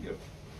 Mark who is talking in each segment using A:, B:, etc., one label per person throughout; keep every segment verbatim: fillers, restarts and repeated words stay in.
A: よ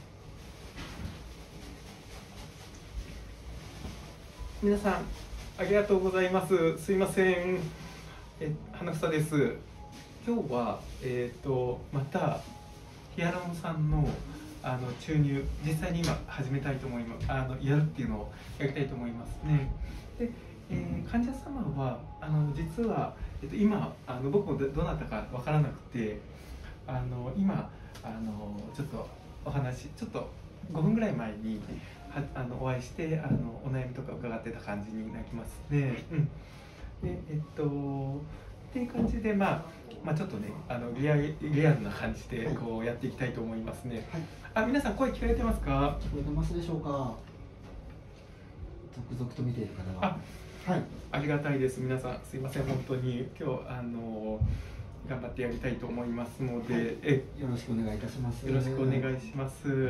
A: 皆さんありがとうございます。すいません、え花房です。今日はえっ、ー、とまたヒアルロン酸のあの注入、実際に今始めたいと思います。あのやるっていうのをやりたいと思いますね。で、えー、患者様はあの実は、えっと、今あの僕もどなたかわからなくて、あの今あのちょっとお話ちょっとごふんぐらい前にはあのお会いしてあのお悩みとか伺ってた感じになりますね。うん、でえっとっていう感じで、まあ、まあちょっとねあのリアリアルな感じでこうやっていきたいと思いますね。はい、あ、皆さん声聞かれてますか？
B: 聞こえてますでしょうか？続々と見ている方が。
A: あ、はい、ありがたいです。皆さんすいません、本当に今日あの頑張ってやりたいと思いますので、はい、
B: えよろしくお願いいたします。
A: よろしくお願いします。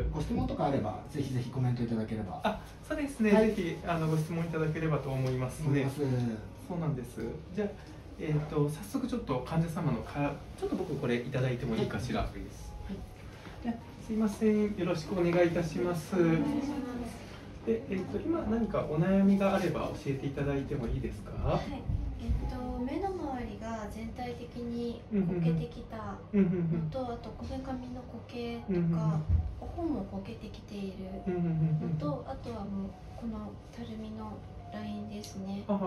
B: ご質問とかあればぜひぜひコメントいただければ。
A: あ、そうですね、はい、ぜひあのご質問いただければと思いますね。そうなんです。じゃあ、えーと、早速ちょっと患者様のかちょっと僕これいただいてもいいかしら。はい、じゃすいません、よろしくお願いいたします。で、えーと、今何かお悩みがあれば教えていただいてもいいですか？
C: はい、えっと、目の周りが全体的にこけてきたのと、あとこめかみのこけとか、頬もこけてきているのと、あとはもうこのたるみのラインですね。はい、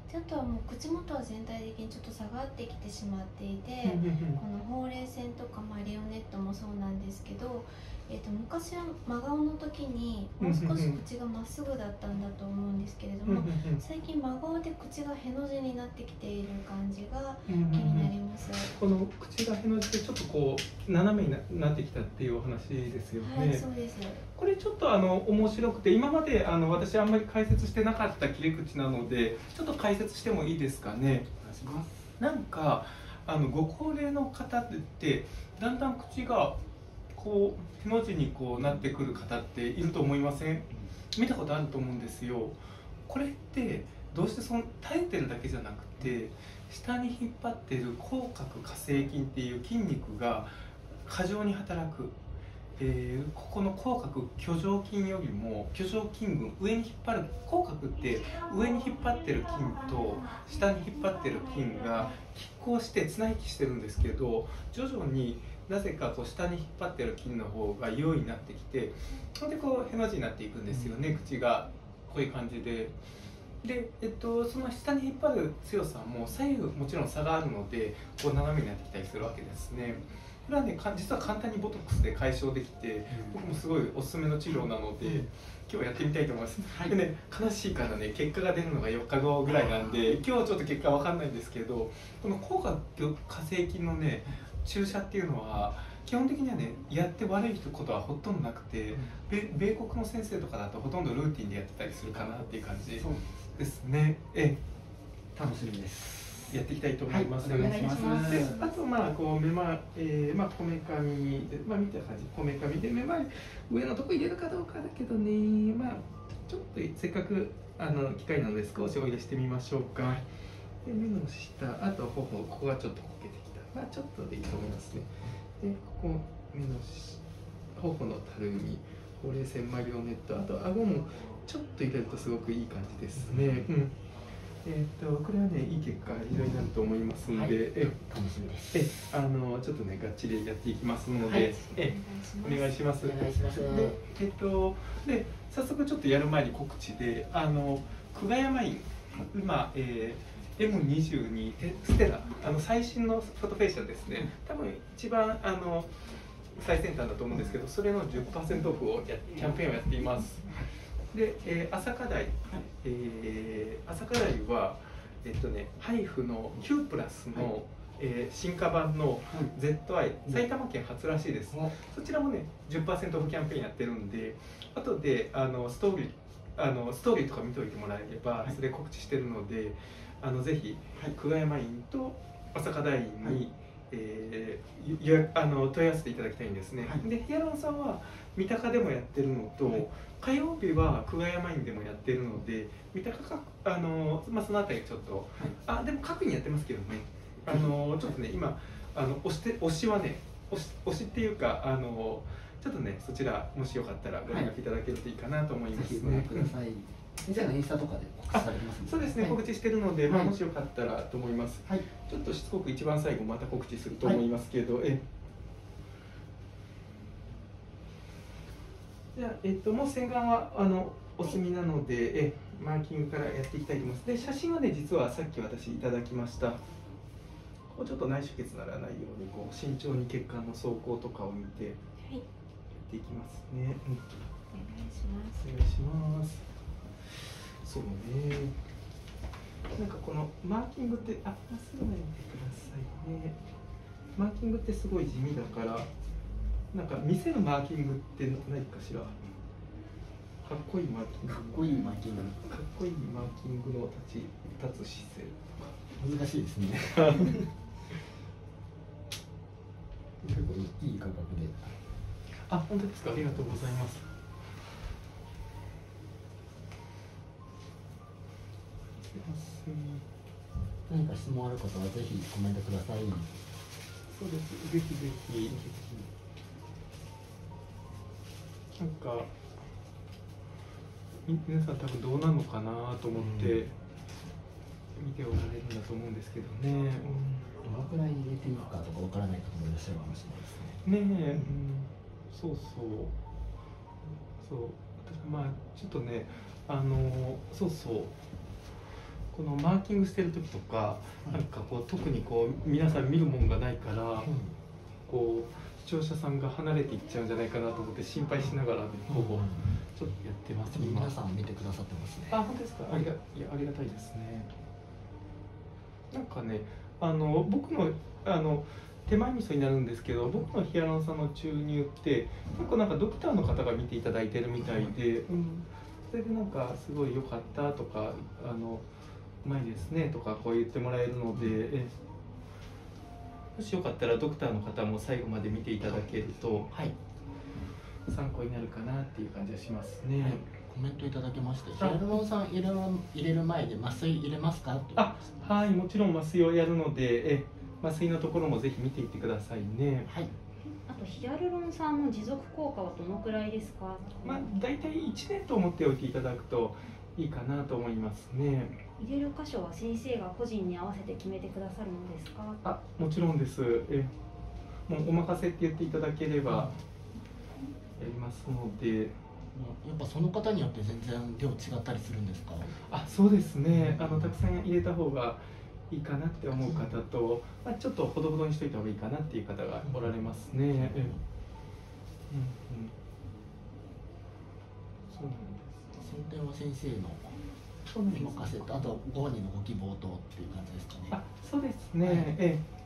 C: あとはもう口元は全体的にちょっと下がってきてしまっていて、このほうれい線とかマリオネットもそうなんですけど、えー、と昔は真顔の時にもう少し口がまっすぐだったんだと思うんですけれども、最近真顔で口がへの字になってきている感じが気になります。
A: この口がへの字でちょっとこう斜めになってきたっていうお話ですよね。
C: はい、そうです。
A: これちょっとあの面白くて、今まであの私あんまり解説してなかった切り口なのでちょっと解説してもいいですかね。お願いします。なんかあのご高齢の方ってだんだん口がこうへの字にこうなってくる方っていると思いません？見たことあると思うんですよ。これってどうしてその耐えてるだけじゃなくて、下に引っ張っている口角下声筋っていう筋肉が過剰に働く。えー、ここの口角挙上筋よりも挙上筋群、上に引っ張る口角って上に引っ張ってる筋と下に引っ張ってる筋が拮抗して綱引きしてるんですけど、徐々になぜかこう下に引っ張ってる筋の方が優位になってきて、それでこうへの字になっていくんですよね、うん、口がこういう感じで。で、えっと、その下に引っ張る強さも左右もちろん差があるので、こう斜めになってきたりするわけですね。これはね、実は簡単にボトックスで解消できて、僕もすごいおすすめの治療なので、今日やってみたいと思います。はい、でね、悲しいからね、結果が出るのがよっかごぐらいなんで、今日ちょっと結果わかんないんですけど、この口角下声筋のね、注射っていうのは、基本的にはね、やって悪いことはほとんどなくて、米米国の先生とかだとほとんどルーティンでやってたりするかなっていう感じですね。ええ、
B: 楽しみです。
A: やっていきたいと思います。
C: はい、お願いします。
A: で、あとまあこう目ま、えー、まあこめかみで、まあ見た感じこめかみで目周り上のとこ入れるかどうかだけどね、まあちょっとせっかくあの機会なので少しお入れしてみましょうか。で目の下、あと頬、ここがちょっとこけてきた。まあちょっとでいいと思いますね。で、ここ目の頬のたるみ、ほうれい線マリオネット、あと顎もちょっと入れるとすごくいい感じですね。うん。えー、とこれはね、いい結果以上になると思いますので、はい、
B: え楽しみです。
A: えあのちょっとね、がっちりやっていきますので、はい、えお願いします。
B: お願いします。で、
A: えー、とで早速ちょっとやる前に告知で、あの久我山院、今、えー、エムにじゅうに ステラ、あの最新のフォトフェイシャルですね、多分一番あの最先端だと思うんですけど、それの じゅっパーセント オフをやキャンペーンをやっています。で、えー、朝課題、えー、朝課題は、えっとね、ハイフのきゅうプラスの、はい、えー、進化版の ゼットアイ、うん、埼玉県初らしいです、うん、そちらもね じゅっパーセント オフキャンペーンやってるんで、後であのストーリーあのストーリーとか見ておいてもらえれば、はい、それ告知してるので、あのぜひ、はい、久我山院と朝課題院に、はい、えー、あの問い合わせていただきたいんですね。はい、でヒアルロンさんは三鷹でもやってるのと、はい、火曜日は久我山院でもやってるので、三鷹かあの、まあ、そのあたりちょっと、はい、あでも各院やってますけどね、あのちょっとね今あの押して推しはね推し推しっていうか、あのちちょっとねそちらもしよかったらご連絡いただけるといいかなと思いますね。
B: ぜひご覧ください。先生のインスタとかで告知されてますね。
A: そうですね、はい、告知してるので、まあ、もしよかったらと思います。
B: はい、
A: ちょっとしつこく一番最後また告知すると思いますけど、はい、えじゃあ、えっと、もう洗顔はあのお済みなので、えマーキングからやっていきたいと思います。で、写真はね、実はさっき私いただきました。こうちょっと内出血ならないように、こう慎重に血管の走行とかを見てやっていきますね。はい、うん、お
C: 願いします。
A: お願いします。そうね。なんかこのマーキングって、あ、まっすぐ見てくださいね。マーキングってすごい地味だから、なんか見せるマーキングって何かしら。かっこいいマーキング。
B: かっこいいマーキング。
A: かっこいいマーキングの立ち立つ姿勢とか。
B: 難しいですね。結構いい価格で。
A: あ、本当ですか。ありがとうございます。
B: 何か質問ある方はぜひコメントください。
A: そうです。ぜひぜひ。なんか皆さん多分どうなのかなと思って見ておられるんだと思うんですけどね。うん、
B: どのくらい入れていいかとかわからない方もいらっしゃるかもしれないですね。
A: ねえ、うん、そうそうそう。まあちょっとね、あのそうそう。このマーキングしてる時とか、うん、なんかこう特にこう皆さん見るもんがないから、うん、こう視聴者さんが離れていっちゃうんじゃないかなと思って心配しながらね、ここ、うん、ちょっとやってます。
B: 皆さん見てくださってますね。
A: あ、本当ですか。ありがいやありがたいですね。なんかね、あの僕のあの手前味噌になるんですけど、僕のヒアルロン酸の注入って結構なんかドクターの方が見ていただいてるみたいで、うん、それでなんかすごい良かったとか、あのうまいですねとかこう言ってもらえるので、えもしよかったらドクターの方も最後まで見ていただけると、はい、参考になるかなっていう感じがしますね。はい、
B: コメントいただきまして、ヒアルロン酸入れる入れる前で麻酔入れますか？
A: あ、はい、もちろん麻酔をやるので、え麻酔のところもぜひ見ていってくださいね。
D: はい。あとヒアルロン酸の持続効果はどのくらいですか？
A: まあだいたいいちねんと思っておいていただくといいかなと思いますね。
D: 入れる箇所は先生が個人に合わせて決めてくださるのですか？
A: あ、もちろんです。えもうお任せって言っていただければやりますので。
B: やっぱその方によって全然量違ったりするんですか？
A: あ、そうですね。あのたくさん入れた方がいいかなって思う方と、まあ、ちょっとほどほどにしといた方がいいかなっていう方がおられますね。うんうん、そうなんです。
B: その点は先生のお任せと、あとご本人のご希望とっていう感じですかね。
A: あ、そうですね。はい、ええ。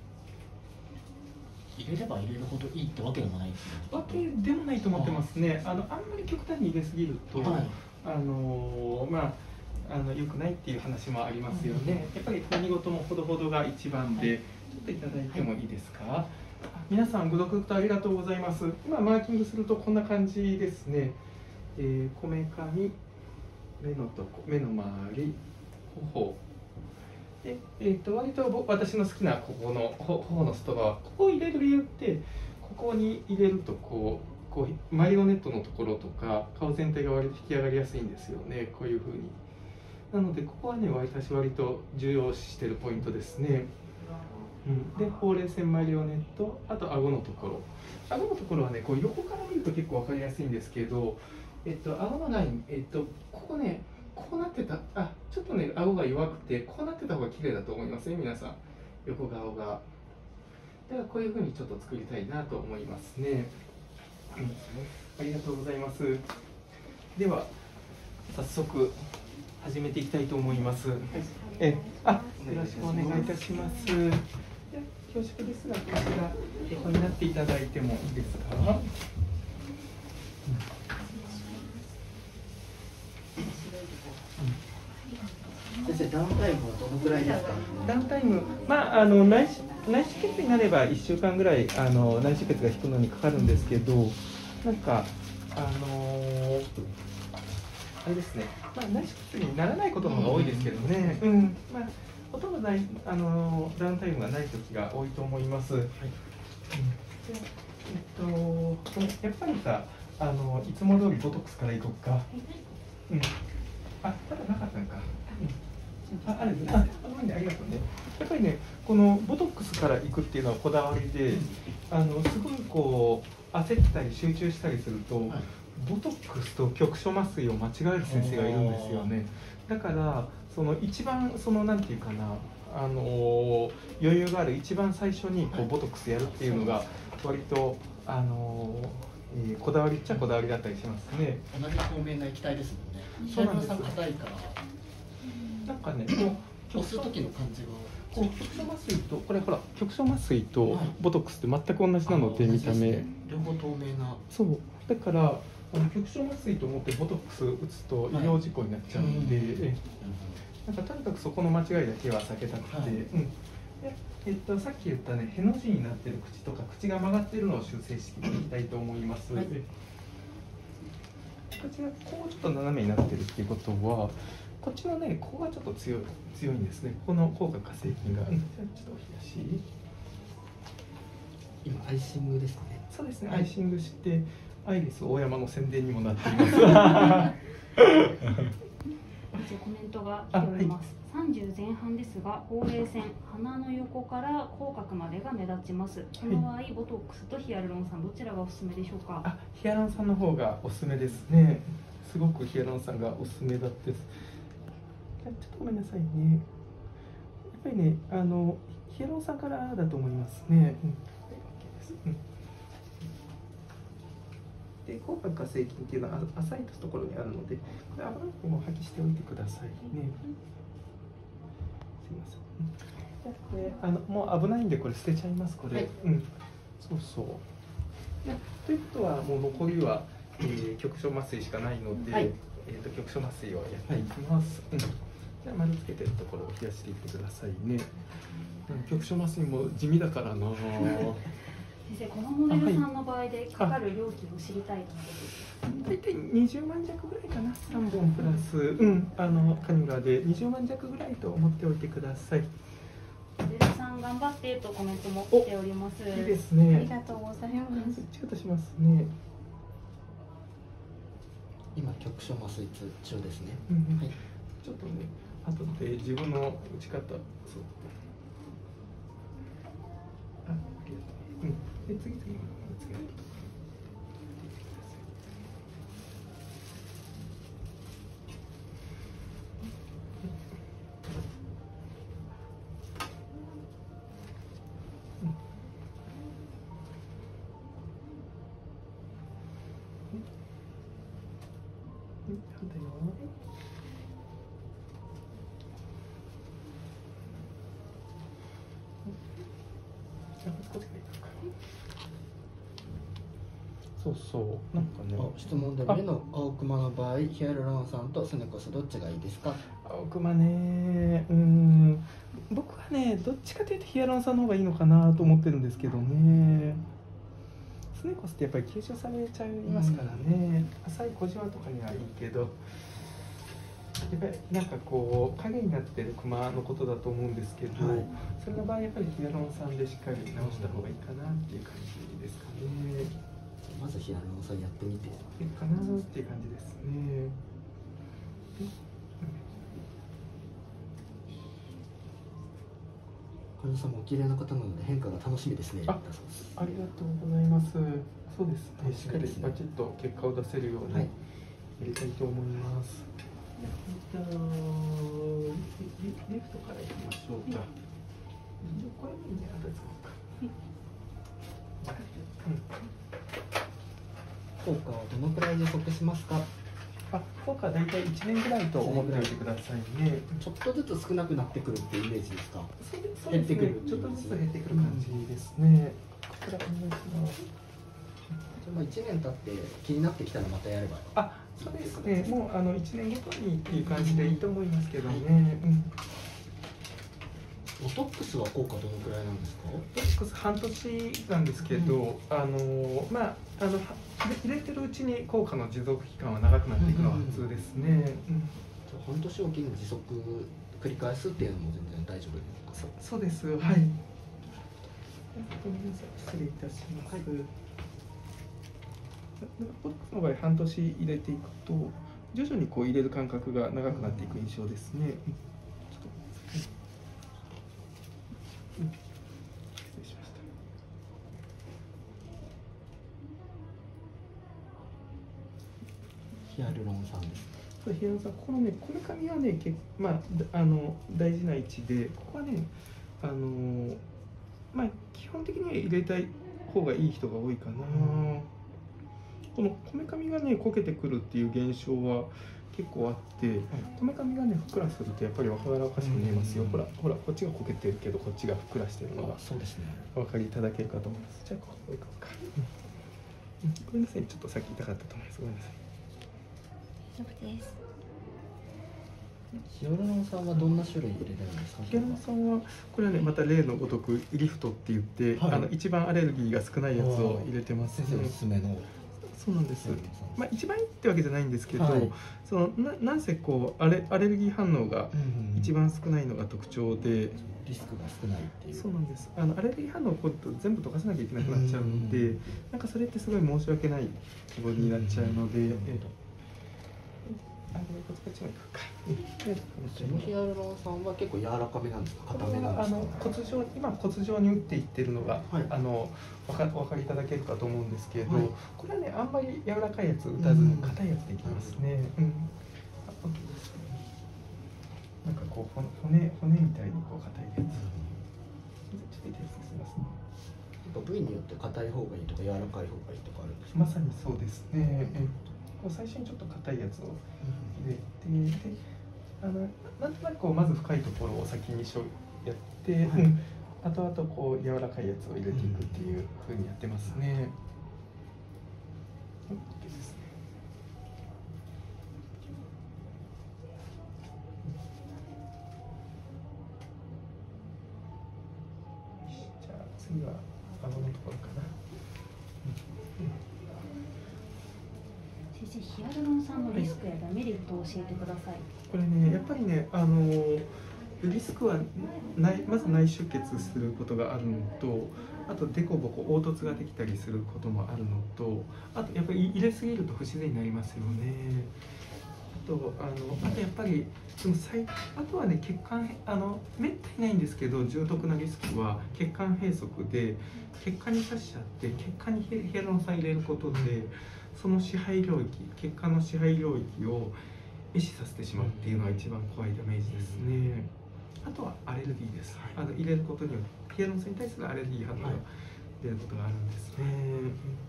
B: 入れれば入れるほどいいってわけでもないですね。
A: わけでもないと思ってますね。あのあんまり極端に入れすぎると、はい、あのまああの良くないっていう話もありますよね。やっぱり何事もほどほどが一番で、はい、ちょっといただいてもいいですか。はい、皆さんご読ありがとうございます。今マーキングするとこんな感じですね。えー、こめかみ、目のとこ、目の周り、頬。でえー、と割と私の好きなここの頬の外側、ここを入れる理由ってここに入れるとこうこうマリオネットのところとか顔全体が割と引き上がりやすいんですよね、こういうふうに。なのでここはね私割と重要視してるポイントですね。うん、でほうれい線マリオネット、あと顎のところ顎のところはねこう横から見ると結構分かりやすいんですけど、えっと顎のライン、えっとここねこうなってた、あ、ちょっとね顎が弱くてこうなってた方が綺麗だと思いますね、皆さん。横顔がだからこういうふうにちょっと作りたいなと思いますね。うん、ありがとうございます。では早速始めていきたいと思います。え、あ、よろしくお願いいたします。では恐縮ですがこちら横になっていただいてもいいですか。うん、
B: 先生、ダウンタイムはどのくらいですか？
A: ダウンタイム、まあ、あの内内出血になればいっしゅうかんぐらいあの内出血が引くのにかかるんですけど、なんかあのー、あれですね、まあ、内出血にならないことの方が多いですけどね、うん、うん、まあ、ほとんどないあのー、ダウンタイムがない時が多いと思います。はい、うん、でえっとやっぱりさ、あのいつも通りボトックスからいこうか。うん。あ、まだなかったのか。うん、あ、あるね。あ、ありがとうね。やっぱりね、このボトックスからいくっていうのはこだわりで、あのすごいこう焦ったり集中したりすると、はい、ボトックスと局所麻酔を間違える先生がいるんですよね。だからその一番そのなんていうかな、あの余裕がある一番最初にこうボトックスやるっていうのが割とあの、えー、こだわりっちゃこだわりだったりしますね。
B: 同じ透明な液体ですもんね。そうなんです。硬いから。
A: なんかね、こ
B: う押す時の感じが。
A: こう局所麻酔とこれほら局所麻酔とボトックスって全く同じなので、見た目、ね、
B: 両方透明な。
A: そうだからあの局所麻酔と思ってボトックス打つと医療事故になっちゃうので、はい、うん、なんかとにかくそこの間違いだけは避けたくて、はい、うん、でえっと、さっき言ったね、への字になってる口とか口が曲がってるのを修正していきたいと思います。はい、こちらこうちょっと斜めになってるっていうことは、こっちのね、ここがちょっと強い強いんですね。この口角下声筋が、うん、じゃあちょっとお冷やし。
B: 今アイシングですかね。
A: そうですね、はい、アイシングしてアイリス大山の宣伝にもなっています。
D: 一応コメントが来ております。さんじゅう前半ですが、ほうれい線、鼻の横から口角までが目立ちます。この場合、はい、ボトックスとヒアルロン酸どちらがおすすめでしょうか。
A: あ、ヒアルロン酸の方がおすすめですね。すごくヒアルロン酸がおすすめだって。ちょっとごめんなさいね。やっぱりね、あのヒアルロン酸からだと思いますね。うん、うん、で、口角下声筋っていうのは浅いところにあるので、これ油にも吐きしておいてくださいね。すいません。これあのもう危ないんでこれ捨てちゃいます。これ、はい、うん、そうそう。ということはもう残りは、えー、局所麻酔しかないので、はい、えっと局所麻酔をやっていきます。はい、うん、じゃあ丸つけてるところを冷やしていってくださいね。うん、局所麻酔も地味だからな。
D: 先生、このモデルさんの場合でかかる料金を知りたいと思
A: う。大体にじゅうまん弱ぐらいかな。さんぼんプラス、うん、あのカニガでにじゅうまん弱ぐらいと思っておいてください。
D: モデルさん頑張ってとコメントも来ております。
A: いいですね。
C: ありがとうございます。
A: 仕方しますね。
B: 今局所麻酔中ですね。
A: うん、はい。ちょっとね、後で自分の打ち方、そう。あ、ありがとう。うん。で次々につけると。反対側。そうそうなんかね。
B: 質問で目の青クマの場合、ヒアルロン酸とセネコスどっちがいいですか。
A: 青クマね、うん、僕はねどっちかというとヒアルロン酸の方がいいのかなと思ってるんですけどね。セネコスってやっぱり吸収されちゃいますからね。浅い小じわとかにはいいけど、やっぱりなんかこう影になってるクマのことだと思うんですけど、はい、それの場合やっぱりヒアルロン酸でしっかり治した方がいいかなっていう感じですかね。
B: まずヒアルロン酸やってみて
A: いいかなっていう感じですね。
B: 患者さんもお綺麗な方なので変化が楽しみですね。
A: あ、ありがとうございます。そうですね。しっかりバチッと結果を出せるようにやりたいと思います。じゃあリフトからいきましょうか。これいいね、あと使おうか。
B: 効果はどのくらい予測しますか。
A: あ、効果はだいたいいちねんぐらいと思っておいてくださいね。
B: ちょっとずつ少なくなってくるっていうイメージですか。
A: 減ってくる、ちょっとずつ減ってくる感じですね。こちらお願いします。
B: まあいちねん経って気になってきたらまたやれば。
A: あ、そうですね。もうあのいちねんごとにっていう感じでいいと思いますけどね。うん。
B: ボトックスは効果どのくらいなんですか。
A: ボトックス半年なんですけど、うん、あのまああの入れてるうちに効果の持続期間は長くなっていくのは普通ですね。うんうん、じゃ
B: あ半年おきに持続繰り返すっていうのも全然大丈夫ですか。
A: そ, そうです。はい。ごめんなさい。失礼いたします。はい。 ボトックスの場合半年入れていくと徐々にこう入れる間隔が長くなっていく印象ですね。うん、失礼しました。
B: ヒアルロン酸です。
A: そうヒアルロン酸、このねこめかみはねけまああの大事な位置で、ここはねあのまあ基本的には入れたい方がいい人が多いかな。うん、このこめかみがねこけてくるっていう現象は結構あって、こめかみがねふっくらするとやっぱり若々しく見えますよ。ほらほらこっちがこけてるけどこっちがふっくらしてるのが
B: そうですね。
A: お分かりいただけるかと思います。じゃあここ行こうか。うん、ごめんなさい、ちょっとさっき痛かったと思います。ごめんなさい。
C: 大丈夫です。
B: ヒアルロン酸はどんな種類入れてるんですか？
A: ヒアルロン酸はこれはねまた例のごとくリフトって言って、はい、あの一番アレルギーが少ないやつを入れてます、ね。先生おすすめの。そうなんです。まあ一番いいってわけじゃないんですけど、はい、そのななんせこうアレアレルギー反応が一番少ないのが特徴で、うんうん、
B: リスクが少ないっていう。
A: そうなんです。あのアレルギー反応をこう全部溶かさなきゃいけなくなっちゃうので、うんうん、なんかそれってすごい申し訳ない希望になっちゃうので。うんうん、あ、こっちも行くか。
B: ヒアルロン酸は結構柔らかめなんですか、硬めなんですか。
A: あの骨状、今骨状に打っていってるのが、はい、あのお分かお分かりいただけるかと思うんですけれど、はい、これはねあんまり柔らかいやつ打たずに硬いやつでいきますね。うん。なんかこう骨骨みたいにこう硬いやつ。ちょっと痛いです。すみません。
B: 部位によって硬い方がいいとか柔らかい方がいいとかあるんですか。
A: まさにそうですね。こう最初にちょっと硬いやつを入れて、であのなんとなくこうまず深いところを先にしょやって、はい、あとあとこう柔らかいやつを入れていくっていう風にやってますね。うん、OKですね。じゃあ次は顎のところかな。
D: 先生、ヒアルロン酸のリスクやデメリットを教えてください。
A: これね、やっぱりね、あのリスクはないまず内出血することがあるのと、あとデコボコ凹凸ができたりすることもあるのと、あとやっぱり入れすぎると不自然になりますよね。あとあのあとやっぱりその最あとはね血管あのめったにないんですけど重篤なリスクは血管閉塞で血管に刺しちゃって血管にヒアルロン酸入れることでその支配領域血管の支配領域を壊死させてしまうっていうのが一番怖いダメージですね。あとはアレルギーです。あの入れることによってヒアルロン酸に対するアレルギー反応が出ることがあるんですね。そうなん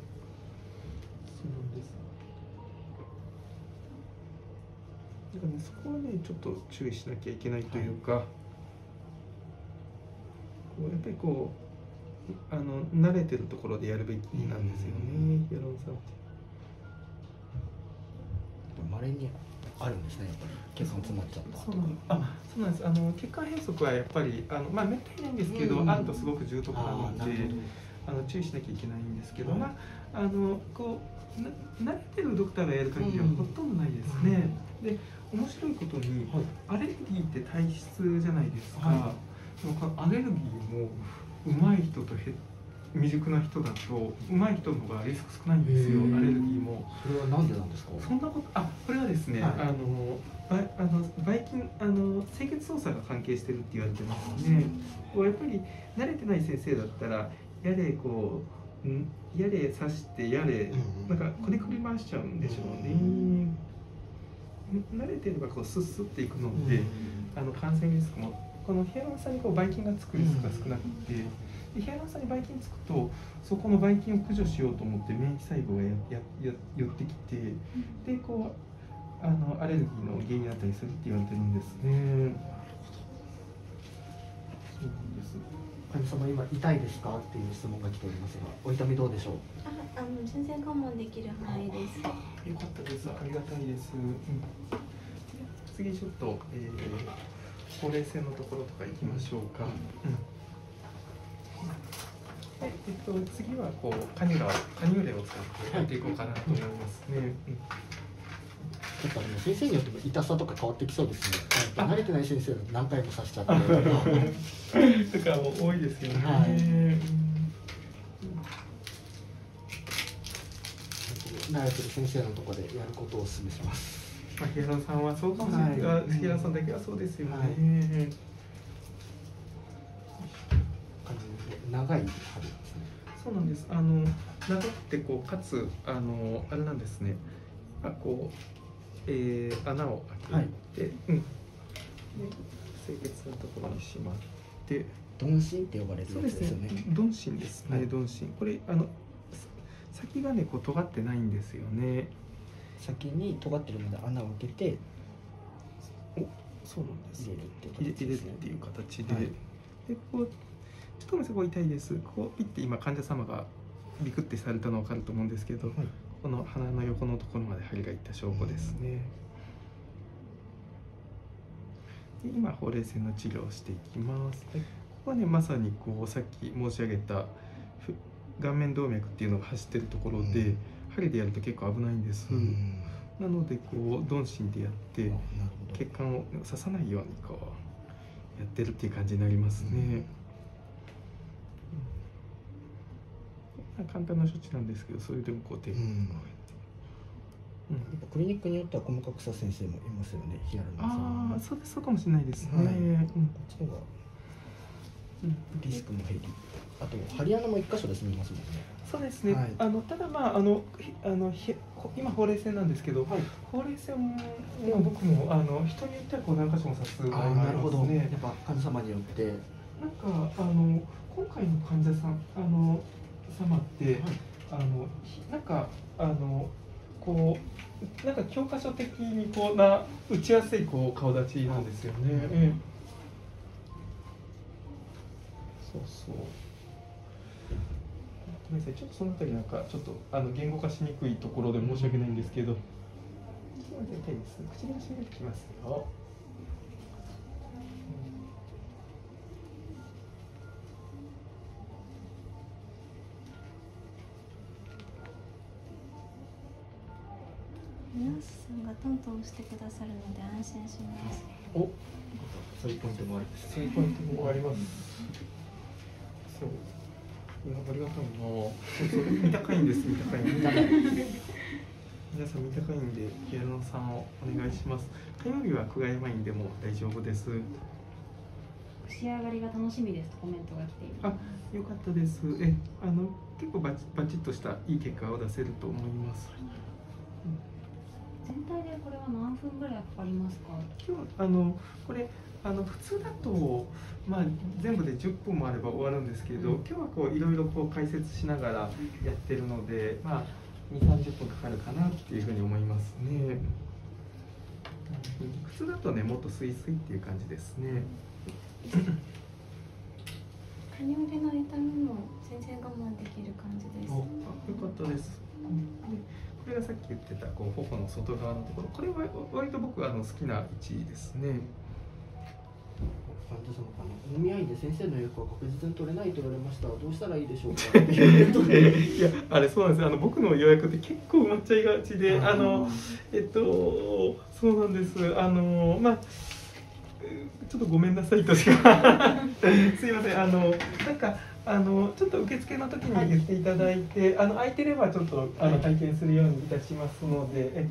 A: です。だからね、そこはねちょっと注意しなきゃいけないというか、はい、こうやっぱりこうあの慣れてるところでやるべきなんですよね、ヒアルロン酸って。
B: 稀にあるんですね、やっぱり血管詰まっちゃったとか。そうなんです。
A: あ、そうなんです。あの血管閉塞はやっぱりあのまあめったにないんですけど、うん、あるとすごく重篤なので、あの注意しなきゃいけないんですけど、はい、まああのこうな慣れてるドクターがやる限りはほとんどないですね。うん、で面白いことに、はい、アレルギーって体質じゃないですか。はい、でもアレルギーも上手い人とへ未熟な人だと上手い人の方がリスク少ないんですよ、アレルギーも。
B: それはなんでなんですか？
A: そんなこと、あ、これはですね、はい、あのばあのばい菌あの清潔操作が関係してるって言われてますね。こうやっぱり慣れてない先生だったらやれこうんやれ刺してやれなんかこねくり回しちゃうんでしょうね。慣れてればこうスッスッっていくので、あの感染リスクもこのヒアルロン酸にこうばい菌がつくリスクが少なくて、でヒアルロン酸にばい菌つくとそこのばい菌を駆除しようと思って免疫細胞がややや寄ってきて、でこうあのアレルギーの原因になったりするって言われてるんですね。そうなんです。
B: 患者様、今痛いですかっていう質問が来ておりますが、お痛みどうでしょう？
C: あ、あの全然我慢できる範囲です。
A: よかったです。ありがたいです。うん、次ちょっと、えー、ほうれい線のところとか行きましょうか。うん、はい、えっと次はこうカニュラカニューレを使ってやっていこうかなと思いますね。うん、
B: ちょっとあの先生によっても痛さとか変わってきそうですね。慣れてない先生何回も刺しちゃって。
A: とかも多いですよね。はい、
B: 慣れてる先生のところでやることをお勧めします。
A: あ、ヒアルロン酸はそうかもしれない。はい、ヒアルロン酸だけはそうですよね。はい、
B: 長い針ですね。
A: そうなんです。あの長くてこうかつあのあれなんですね。あこう、えー、穴を開けて、はい、うん。で清潔なところにしまって。
B: ドンシンって呼ばれるやつですよね。
A: ドンシンですね。はい、ドンシン。これあの先がねこう尖ってないんですよね。
B: 先に尖ってるので穴を開けて、
A: お、そうなんです。
B: 入れるっていう
A: 形ですね。入れるっていう形で、はい、でこうちょっとごめんなさい、ここ痛いです。こうピッて今患者様がビクってされたの分かると思うんですけど、はい、この鼻の横のところまで針がいった証拠ですね。で今ほうれい線の治療をしていきます。はい、ここはねまさにこうさっき申し上げた顔面動脈っていうのが走ってるところで、うん、針でやると結構危ないんです。うん、なのでこうドンシンでやって血管を刺さないようにこうやってるっていう感じになりますね。うん、簡単な処置なんですけど、それでもこう手をこうやって。
B: うん、やっぱクリニックによっては細かくさ先生もいますよね。ヒアルロン酸。
A: ああ、そうです、そうかもしれないですね。はい、うん、こっちの方が
B: リスクも減り、あと針穴も一箇所で済みますもんね。
A: そうですね。はい、あのただまああのあのひ今ほうれい線なんですけど、はい、ほうれい線も僕もあの人によってはこう何箇所も刺す場合がありますね。
B: やっぱ患者様によって。
A: なんかあの今回の患者さんあの様って、はい、あのなんかあのこうなんか教科書的にこうな打ちやすいこう顔立ちなんですよね。うん、そうそう。ごめんなさい、ちょっとそのあたりなんかちょっとあの言語化しにくいところで申し訳ないんですけど、痛いです。口が閉めてきますよ。
C: ナースさんがトントンしてくださるので安心します。
A: お、
B: そういうポイントもあるんですね。
A: そういうポイントもあります。そう。いや、ありがたいな。そうそう、見高いんです。見高い。見高い。皆さん見高いんで、ヒアルロン酸をお願いします。火曜日はクガイマインでも大丈夫です。
D: 仕上がりが楽しみですとコメントが来ています。
A: あ、よかったです。え、あの結構バチバチッとしたいい結果を出せると思います。うん、
D: 全体でこれは何分ぐらいかかりますか？
A: 今日あのこれあの普通だとまあ全部でじゅっぷんもあれば終わるんですけど、うん、今日はこういろいろこう解説しながらやってるので、まあにじゅう、さんじゅっぷんかかるかなっていうふうに思いますね。普通だとねもっとスイスイっていう感じですね。
C: カニ腕の痛みも全然我慢できる感じです。
A: あ、よかったです。でこれがさっき言ってたこう頬の外側のところ、これは割と僕あの好きな位置ですね。
B: 患者様かな、お見合いで先生の予約は確実に取れないと言われました。どうしたらいいでしょうか。い
A: や、あれそうなんです。あの僕の予約って結構埋まっちゃいがちで、あのえっとそうなんです。あのまあ。ちょっとごめんなさいとしかすいません、あのなんかあのちょっと受付の時に言っていただいて、あの空いてればちょっとあの体験するようにいたしますので、え、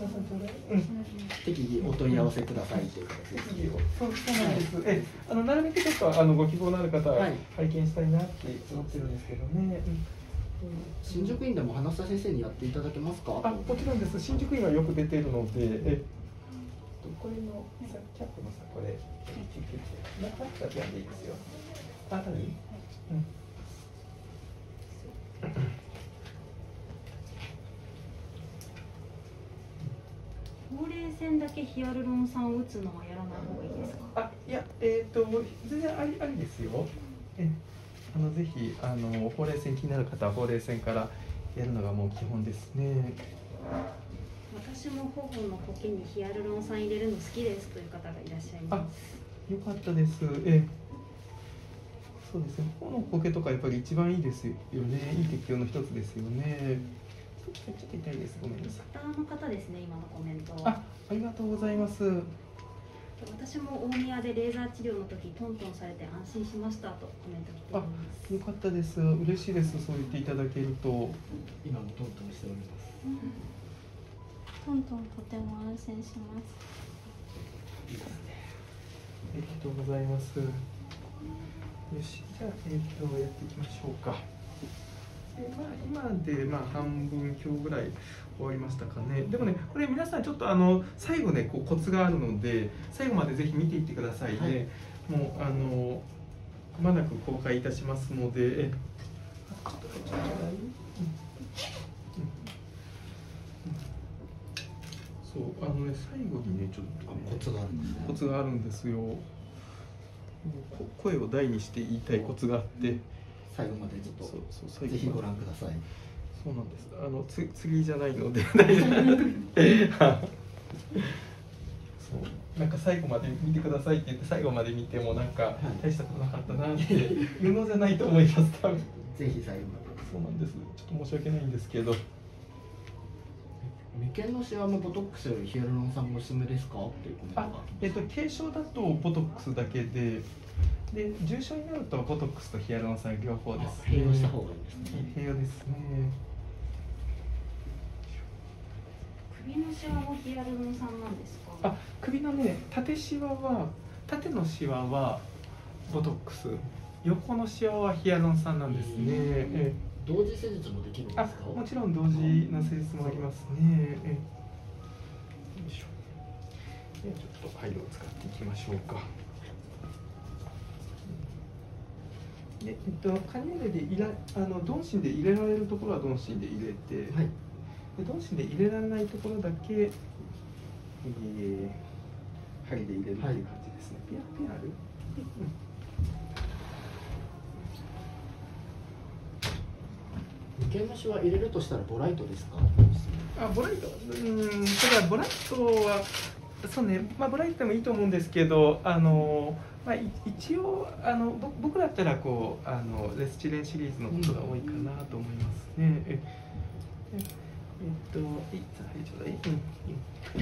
B: 適宜お問い合わせくださいという形です。
A: 適宜を、そうそうなんです。え、あのなるべくちょっとあのご希望のある方は拝見したいなって思ってるんですけどね。うん、
B: 新宿院でも花房先生にやっていただけますか？
A: あ、もちろんです。新宿院はよく出ているので、え。これのさキャップのさこれキュッキュッてなかったらやんでいいですよ。あ、何？うん。
D: ほうれい線だけヒアルロン酸を打つのはやらない方がいいですか？
A: あ、いや、えっと全然ありありですよ。え、あのぜひあのほうれい線気になる方はほうれい線からやるのがもう基本ですね。
D: 私も頬の苔にヒアルロン酸入れるの好きですという方がいらっしゃいます。
A: あ、よかったです。ええ、そうですね。頬の苔とかやっぱり一番いいですよね。いい適応の一つですよね。ちょっと痛いです。ごめんなさい。
D: 片の方ですね。今のコメント。
A: あ、ありがとうございます。
D: 私も大宮でレーザー治療の時トントンされて安心しましたとコメント来ています。
A: あ、よかったです。嬉しいです。そう言っていただけると。
B: 今もトントンしております。
C: うん、トントンとても安心します。
A: いいですね。ありがとうございます。よし、じゃあ、えっと、やっていきましょうか。で、まあ、今で、まあ、半分今日ぐらい終わりましたかね。でもね、これ皆さんちょっとあの最後ね、こうコツがあるので、最後までぜひ見ていってくださいね。はい、もうあのくまなく公開いたしますので。えちょっとちょっとそうあのね、最後にねちょっと、ね、
B: コツがあるんですね。
A: コツがあるんですよ。声を大にして言いたいコツがあって。
B: 最後までちょっと
A: そうそう最後
B: ぜひご覧ください。
A: そうなんです。あのつ次じゃないので大丈夫。そうなんか最後まで見てくださいって言って最後まで見てもなんか大したことなかったなっていうのじゃないと思います。多分。
B: ぜひ最後まで。
A: そうなんです。ちょっと申し訳ないんですけど。
B: 眉間のシワもボトックスよりヒアルロン酸がおすすめですかっていうコメントが。
A: えっと軽症だとボトックスだけで。で重症になるとボトックスとヒアルロン酸両方です、
B: ね。併用した方がいいですね。
A: 併用ですね。
D: 首のシワもヒアルロン酸なんですか？
A: あ、首のね縦シワは縦のシワはボトックス、横のシワはヒアルロン酸なんですね。え
B: ー、同時施術もできるんですか？
A: あ、もちろん同時の施術もありますね。えよいしょ。でちょっと配慮を使っていきましょうか。でえっと、カニューレでいらあの鈍針で入れられるところは鈍針で入れて、はい、で鈍針で入れられないところだけ、えー、針で入れるっていう感じですね。ピアピアある？
B: 眉間のシワ入れるとしたらボライトですか？
A: あ、ボライト、うん、ただボライトはそうね、まあボライトでもいいと思うんですけど、あの。まあ、一応あの僕だったらこうあのレスチレンシリーズのことが多いかなと思いますね。ええっと、いつはいちょうだい。うんうん、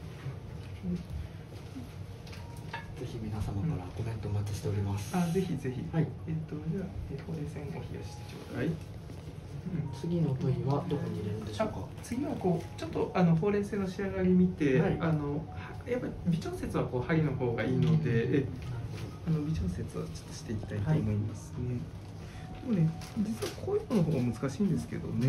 B: ぜひ皆様からコメントお待ちしております。
A: あ、ぜひぜひ。
B: はい。
A: えっとじゃあほうれい線を冷やしてちょうだい。うん、
B: 次の問いはどこに入れるんでしょうか。
A: 次はこうちょっとあのほうれい線の仕上がり見て、はい、あのやっぱり微調節はこう針の方がいいので。えあの微調節はちょっとしていきたいと思いますね。はい、でもね、実はこういうのの方が難しいんですけどね。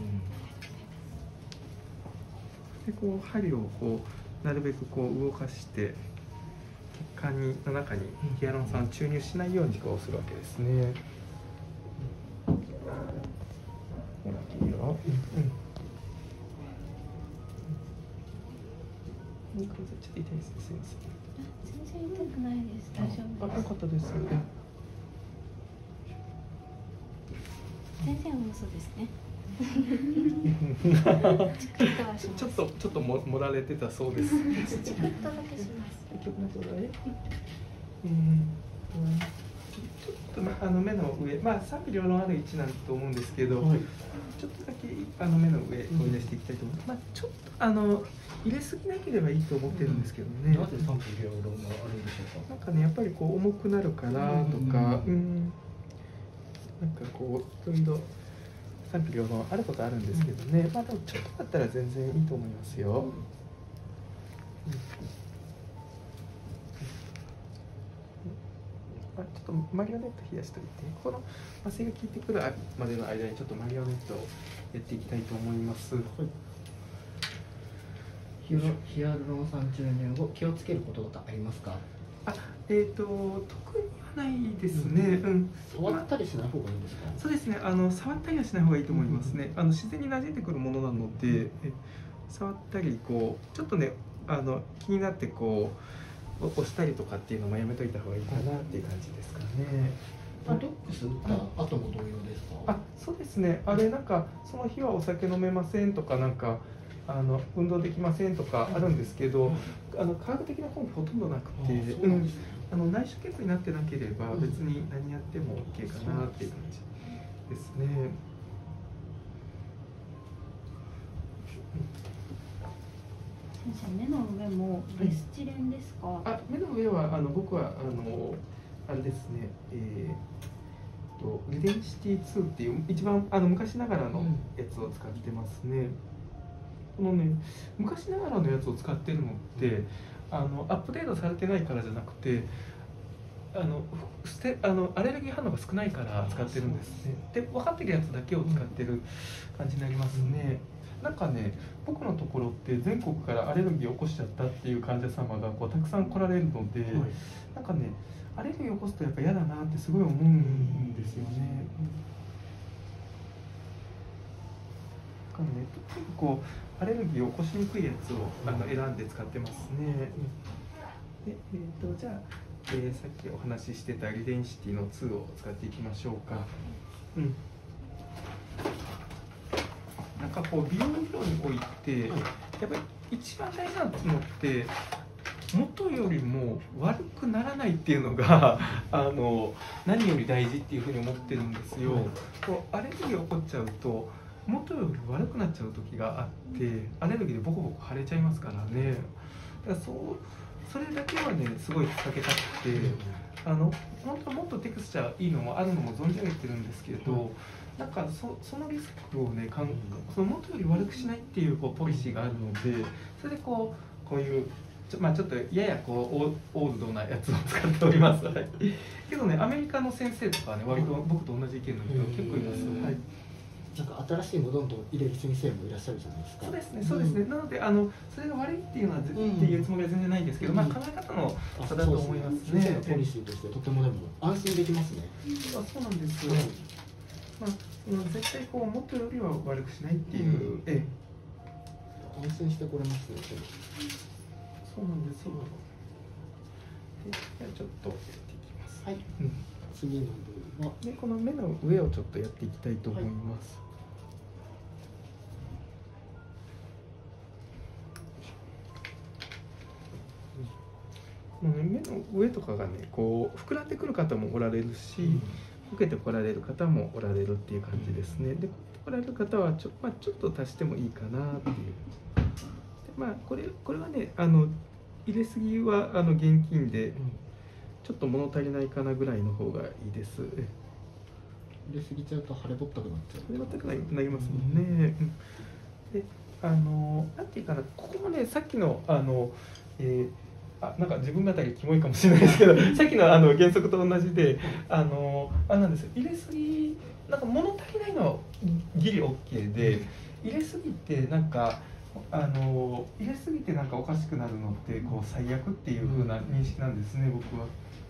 A: で、こう針をこうなるべくこう動かして血管にの中にヒアルロン酸を注入しないようにこうするわけですね。ほら、いいよ。うん。うん。ちょっと痛いですね。すみません。
C: 全然痛くないです。大丈夫です。
A: あ、よかったです。
C: 全然嘘ですね。
A: ちょっとちょっとも盛られてたそうです。
C: チクッとだけします。
A: ちょっとあの目の上、まあ賛否両論ある位置なんと思うんですけど、はい、ちょっとだけあの目の上を入れしていきたいと思います。まあちょっとあの入れすぎなければいいと思ってるんですけどね。
B: なぜ賛否両論があるんでしょうか。
A: なんかね、やっぱりこう重くなるからとか、うん、なんかこういろいろ賛否両論あることあるんですけどね。まあでもちょっとだったら全然いいと思いますよ。うん、ちょっとマリオネット冷やしといて、この麻酔が効いてくるまでの間にちょっとマリオネットをやっていきたいと思います。はい、
B: ヒアルロン酸注入後気をつけることとかありますか？
A: あ、えっと特にはないですね。うん。
B: 触ったりしない方がいいんですか？
A: そうですね。あの触ったりはしない方がいいと思いますね。あの自然に馴染んでくるものなので、え触ったりこうちょっとねあの気になってこう押したりとかっていうのもやめといた方がいいかなっていう感じですかね。
B: ボトックス打った後も同様ですか？
A: あ、そうですね。あれなんかその日はお酒飲めませんとかなんか。あの運動できませんとかあるんですけど、あの科学的な本ほとんどなくて、うん、あの内出血になってなければ別に何やっても OK かなっていう感じですね。
C: 先
D: 先生、目の上もレスチレンですか？はい、
A: あ、目の上はあの僕はあのあれですね、えー、とリデンシティツーっていう一番あの昔ながらのやつを使ってますね。このね、昔ながらのやつを使ってるのってあのアップデートされてないからじゃなくて、あのステあのアレルギー反応が少ないから使ってるんですね。で、分かってるやつだけを使ってる感じになりますね。なんかね、僕のところって全国からアレルギーを起こしちゃったっていう患者様がこうたくさん来られるので、はい、なんかね、アレルギーを起こすとやっぱ嫌だなってすごい思うんですよね。うん、なんかね、結構アレルギーを起こしにくいやつをあの選んで使ってますね。で、えー、とじゃあ、えー、さっきお話ししてたリデンシティのツーを使っていきましょうか。うん。なんかこう美容医療において、やっぱり一番大事なのって元よりも悪くならないっていうのがあの何より大事っていうふうに思ってるんですよ。こうアレルギーが起こっちゃうと元より悪くなっちゃう時があって、アレルギーでボコボコ腫れちゃいますからね。だからそうそれだけはねすごい避けたくて、あの本当はもっとテクスチャーいいのもあるのも存じ上げてるんですけど、なんか そ, そのリスクをねかんその元より悪くしないっていうこうポリシーがあるので、それでこうこういうちょ,、まあ、ちょっとややこうオールドなやつを使っております。はい、けどねアメリカの先生とかね割と僕と同じ意見の人結構います。はい、
B: なんか新しいのどんどん入れる先生もいらっしゃるじゃないですか。
A: そうですね、そうですね。うん、なのであのそれが悪いっていうのは、うん、っていうつもりは全然ないんですけど、うん、まあ考え方の差だと思いますね。
B: 先生のポリシーとしてとてもでも安心できますね。
A: あ、そうなんですよ。うん、まあ、絶対こう元よりは悪くしないっていう、うん、ええ、
B: 安心してこれますね。
A: そうなんですよ。で、じゃあちょっとやっていきます。
B: はい。うん、次の部は
A: でこの目の上をちょっとやっていきたいと思います。はい、もうね、目の上とかがねこう膨らんでくる方もおられるし、うん、受けてこられる方もおられるっていう感じですね。で、こられる方はちょ、まあ、ちょっと足してもいいかなっていう。で、まあこれこれはねあの入れすぎはあの現金で、うん、ちょっと物足りないかなぐらいの方がいいです。入
B: れすぎちゃうと腫れぼったくなっちゃう。
A: 腫れぼったくなりますもんね。うん、で、あのなんていうかな、ここもねさっきのあの、えーあなんか自分語りキモいかもしれないですけどさっきのあの原則と同じで、あのあなんですよ、入れすぎなんか物足りないのはギリ OK で、入れすぎてなんかあの入れすぎてなんかおかしくなるのってこう最悪っていう風な認識なんですね、僕は。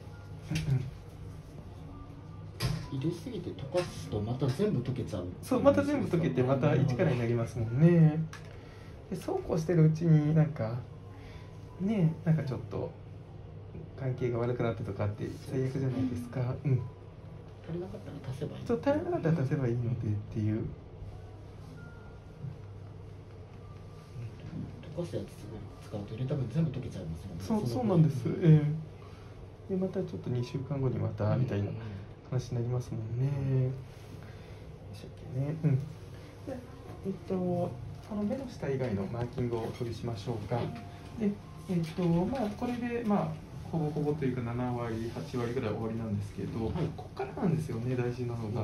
B: 入れすぎて溶かすとまた全部溶けちゃう。
A: そう、また全部溶けてまた一からになりますもんね。でそうこうしてるうちになんかねえ、なんかちょっと関係が悪くなってとかって最悪じゃないですか。うん。
B: 足りなかったら足せばいい。
A: そう、足りなかったら足せばいいのでっていう。
B: 溶かすやつ使うと入れた分全部溶けちゃいますもんね。
A: そう、そうなんです。ええ。でまたちょっとにしゅうかんごにまたみたいな話になりますもんね。でしたっけね。うん。で、えっとこの目の下以外のマーキングをお取りしましょうか。で。えっとまあ、これで、まあ、ほぼほぼというかななわりはちわりぐらい終わりなんですけど、はい、ここからなんですよね大事なのが、うん、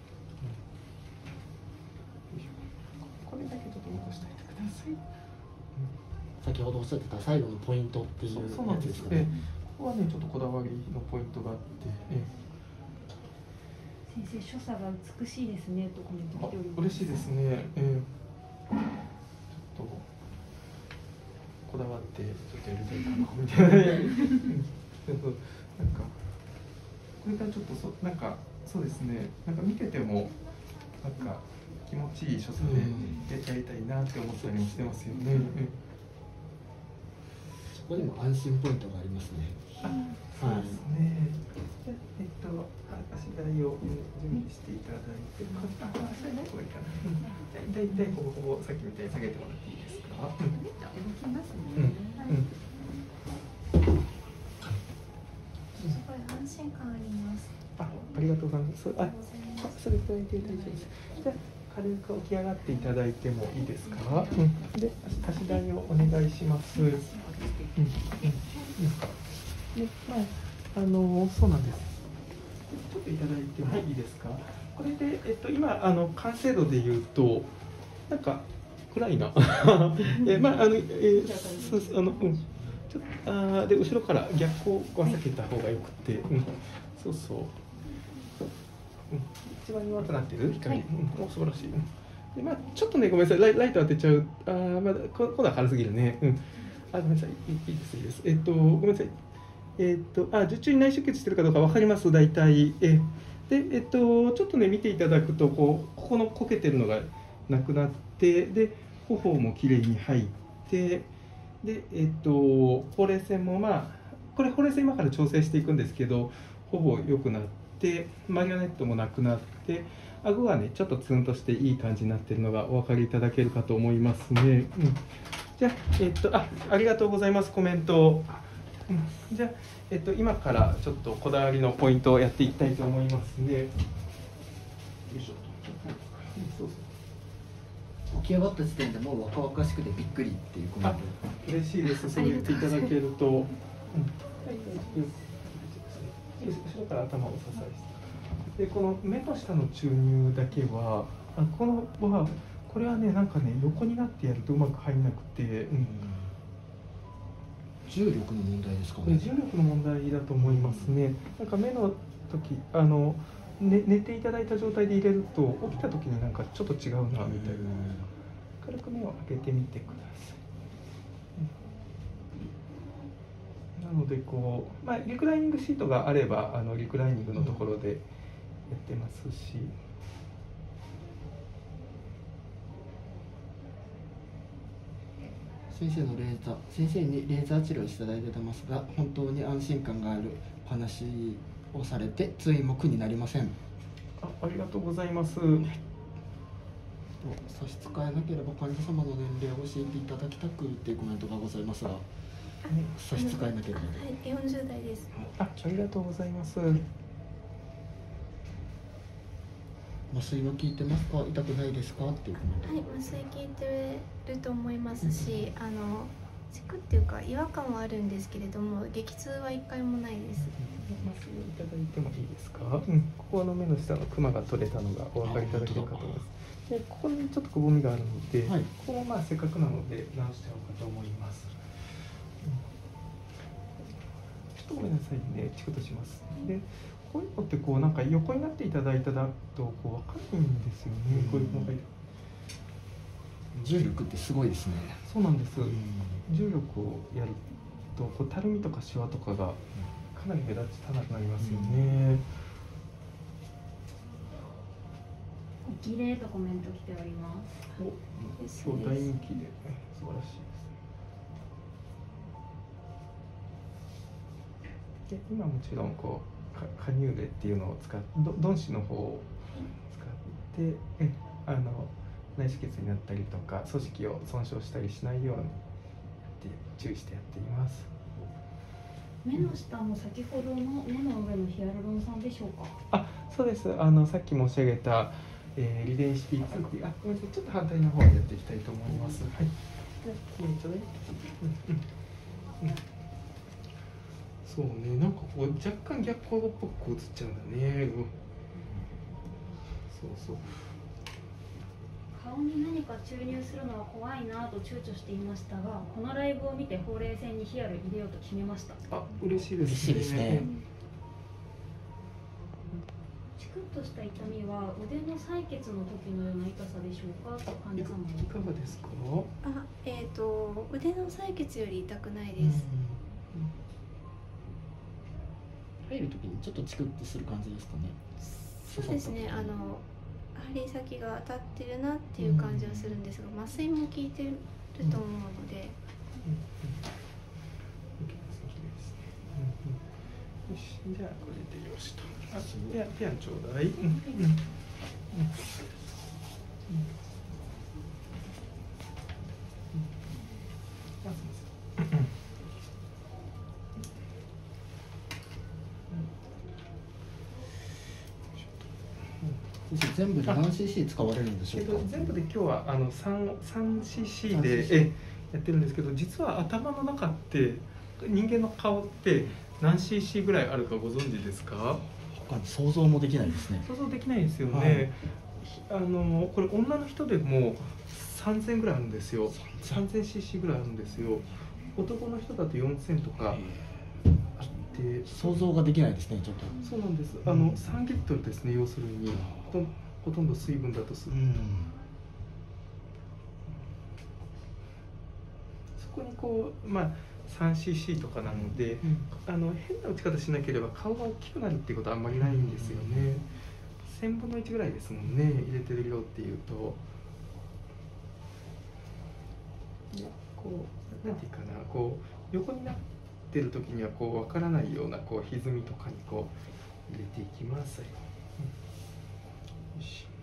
A: これだけちょっと残しておいてください、うん、
B: 先ほどおっしゃってた最後のポイントっていうやつですかね。そうなんですね。
A: ここはねちょっとこだわりのポイントがあって、え
D: 先生所作が美しいですねとコメント来ております。
A: 嬉しいですね、えー、ちょっとこだわってちょっとやりたいかなみたいななんかこれからちょっとそなんかそうですね、なんか見ててもなんか気持ちいい所作でやりたいなって思ったりもしてますよね。うん、
B: そこにも安心ポイントがありますね。
A: あ、そうですね。えっと足台を準備していただいて、あ、足台ない方がいいかな。だいたいほぼほぼさっきみたいに下げてもらっていいですか。動
C: きますね。うん。すごい安心感あります。
A: あ、ありがとうございます。あ、それくらいで大丈夫です。じゃ軽く起き上がっていただいてもいいですか。うん、で、足し台をお願いします。うん、うん、いいですか。で、まあ、あの、そうなんです。ちょっといただいてもいいですか。これで、えっと、今、あの、完成度で言うと、なんか。暗いな。え、まあ、あの、えー、そう、あの、うん。ちょっと、あ、で、後ろから逆光は避けた方がよくて。うん。そうそう。うん、一番弱くなってる光、はい、うん、お素晴らしい。で、まあ、ちょっとね、ごめんなさい、ライ、ライト当てちゃう。あ、まだ、こ、今度は軽すぎるね。うん。あ、ごめんなさい、いい、いいです、いいです。えっと、ごめんなさい。えっと、あ、受注に内出血してるかどうかわかります、大体。え、で、えっと、ちょっとね、見ていただくと、こう、ここのこけてるのがなくなって、で。頬もきれいに入って、で、えっと、ほうれい線もまあ、これほうれい線今から調整していくんですけど、ほぼ良くなって、マリオネットもなくなって、顎がね、ちょっとツンとしていい感じになっているのがお分かりいただけるかと思いますね。うん、じゃあ、えっと、あ、ありがとうございます、コメント。うん、じゃあ、えっと、今からちょっとこだわりのポイントをやっていきたいと思いますね。よいしょ。そうそう。
B: 起き上がった時点でもう若々しくてびっくりっていうコメント。
A: 嬉しいです。そう言っていただけると。うん、はい、後ろから頭を支えて。で、この目の下の注入だけは、あ、このは、これはね、なんかね、横になってやるとうまく入んなくて。うん、
B: 重力の問題ですかね。
A: 重力の問題だと思いますね。なんか目の時、あの。ね、寝ていただいた状態で入れると起きた時になんかちょっと違うなみたいな。軽く目を開けてみてください。なのでこう、まあ、リクライニングシートがあればあのリクライニングのところでやってますし、
B: 先生のレーザー先生にレーザー治療していただいてますが、本当に安心感がある話をされて通院も苦になりません。
A: あ、ありがとうございます。
B: 差し支えなければ患者様の年齢を教えていただきたくっていうコメントがございますが、差し支えなければ。は
C: い、よんじゅう代です。
A: あ、ありがとうございます。
B: 麻酔は効いてますか、痛くないですかっていうコメント。
C: はい、麻酔効いてると思いますし、あのチクっていうか違和感はあるんですけれども、激痛は一回もないです。
A: 麻酔いただいてもいいですか。うん、ここの目の下のクマが取れたのがお分かりいただけるかと思います。で、ここにちょっとくぼみがあるので、はい、ここもまあせっかくなので直しちゃおうかと思います。うん、ちょっとごめんなさいね、チクとします。で、こういうのってこうなんか横になっていただいただとこう分かるんですよね。うん、こういうのが
B: 重力ってすごいですね。
A: そうなんです。うん、重力をやるとこうたるみとかシワとかがかなり目立ちたなくなりますよね。うん、
D: 綺麗とコメント来ております。
A: お、今日大人気で素晴らしいです。で、今もちろんこうカニューレっていうのを使って鈍歯の方を使ってえあの内出血になったりとか組織を損傷したりしないように注意してやっています。
D: 目の下も先ほどの目の上のヒアルロン酸でしょうか。
A: あ、そうです。あのさっき申し上げた、えー、リデンシピーツっていう、あ、ごめんなさい、ちょっと反対の方でやっていきたいと思います。はい。で、ちょうだい。うんうんうん。そうね、なんかこう若干逆光っぽく映っちゃうんだね。うん、そうそう。
D: 顔に何か注入するのは怖いなと躊躇していましたが、このライブを見てほうれい線にヒアル入れようと決めました。
A: あ、嬉しいですね。嬉しいですね。
D: チクッとした痛みは腕の採血の時のような痛さでしょうかと患者様に。
A: いかがですか。
C: あ、えっと腕の採血より痛くないです。
B: 入る時にちょっとチクッとする感じですかね。
C: そうですね。あの針先が当たってるなっていう感じはするんですが、麻酔も効いてると思うので。よ
A: し、じゃあこれでよしと。あ、ペアペアちょうだい。うんうんうん。
B: 先生全部で何 シーシー 使われるんでしょうか。
A: えっと、全部で今日はあの さんシーシー でえやってるんですけど、実は頭の中って人間の顔って何 シーシー ぐらいあるかご存知ですか？
B: 想像もできないですね。
A: 想像できないですよね。はい、あのこれ女の人でもさんぜんぐらいあるんですよ。さんぜんシーシー ぐらいあるんですよ。男の人だとよんせんとかあって
B: 想像ができないですね。ちょっと
A: そうなんです。あのさんリットルですね。要するにほとんほとんど水分だとする、うん、そこにこうまあ さんシーシー とかなので、うん、あの変な打ち方しなければ顔が大きくなるっていうことはあんまりないんですよね。せんぶんのいちぐらいですもんね、入れてる量っていうと。こうなんていうかな、こう横になってる時にはこう分からないようなこう歪みとかにこう入れていきます。うん、よし。